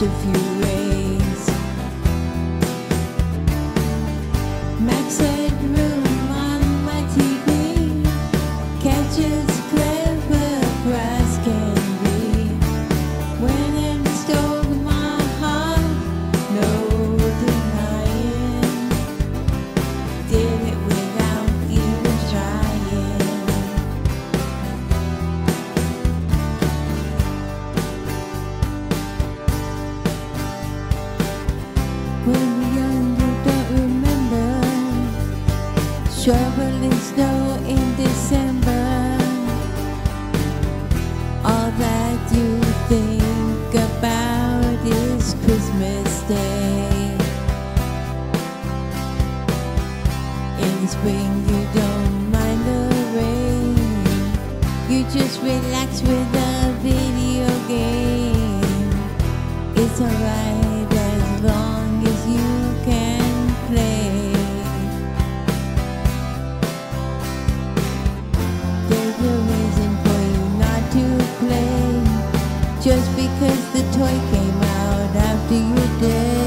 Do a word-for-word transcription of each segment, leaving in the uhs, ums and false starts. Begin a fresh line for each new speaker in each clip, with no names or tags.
a few ways. Max headroom on my T V catches clever grass can be. When it stole my heart, no denying. Did it without even trying. When we're young, we don't remember shoveling snow in December. All that you think about is Christmas Day. In the spring, you don't mind the rain. You just relax with a video game. It's alright as long as you can play. There's no reason for you not to play just because the toy came out after your day.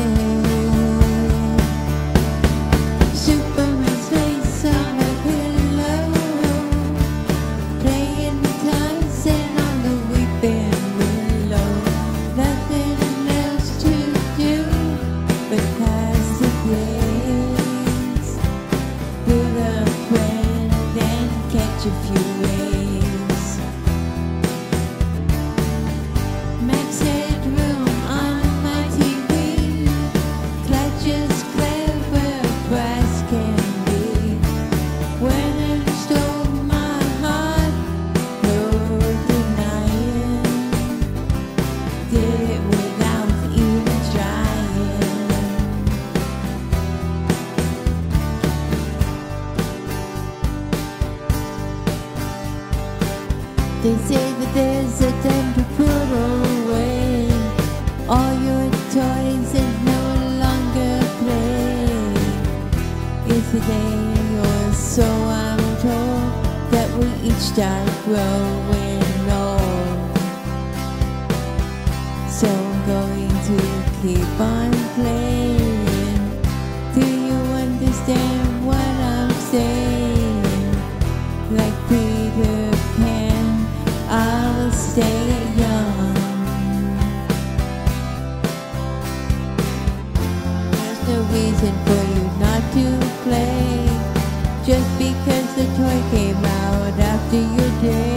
Superman's face on a pillow, playing the Tyson on the weeping willow. Nothing else to do but pass the days with a friend and catch a few waves. Max headroom on my T V clutches clever brass candy. When it stole my heart, no denying. Did it without even trying. They say that there's a time to put away all your toys and no longer play. It's a day or so, I'm told, that we each start growing old. So I'm going to keep on playing. Do you understand what I'm saying? Like Peter Pan, I'll stay young. There's no reason for you not to play just because the toy came out after your day.